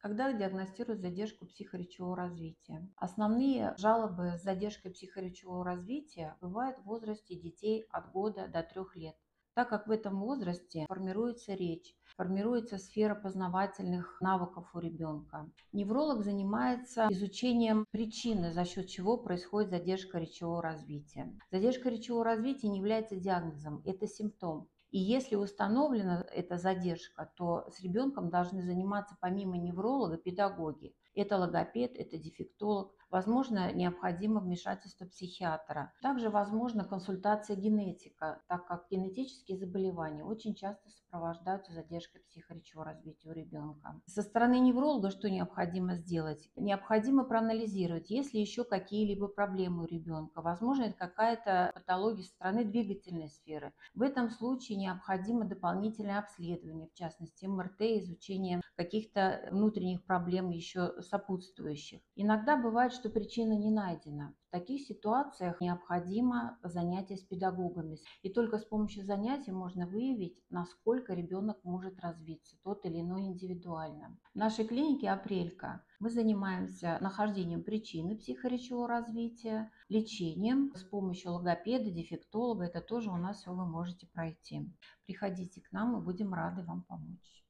Когда диагностируют задержку психоречевого развития? Основные жалобы с задержкой психоречевого развития бывают в возрасте детей от года до 3 лет, так как в этом возрасте формируется речь, формируется сфера познавательных навыков у ребенка. Невролог занимается изучением причины, за счет чего происходит задержка речевого развития. Задержка речевого развития не является диагнозом, это симптом. И если установлена эта задержка, то с ребенком должны заниматься помимо невролога педагоги. Это логопед, это дефектолог. Возможно, необходимо вмешательство психиатра. Также возможна консультация генетика, так как генетические заболевания очень часто сопровождаются задержкой психоречевого развития у ребенка. Со стороны невролога что необходимо сделать? Необходимо проанализировать, есть ли еще какие-либо проблемы у ребенка. Возможно, это какая-то патология со стороны двигательной сферы. В этом случае необходимо дополнительное обследование, в частности МРТ, изучение каких-то внутренних проблем еще сопутствующих. Иногда бывает, что причина не найдена. В таких ситуациях необходимо занятие с педагогами. И только с помощью занятий можно выявить, насколько ребенок может развиться, тот или иной индивидуально. В нашей клинике «Апрелька» мы занимаемся нахождением причины психоречевого развития, лечением с помощью логопеда, дефектолога. Это тоже у нас все вы можете пройти. Приходите к нам, мы будем рады вам помочь.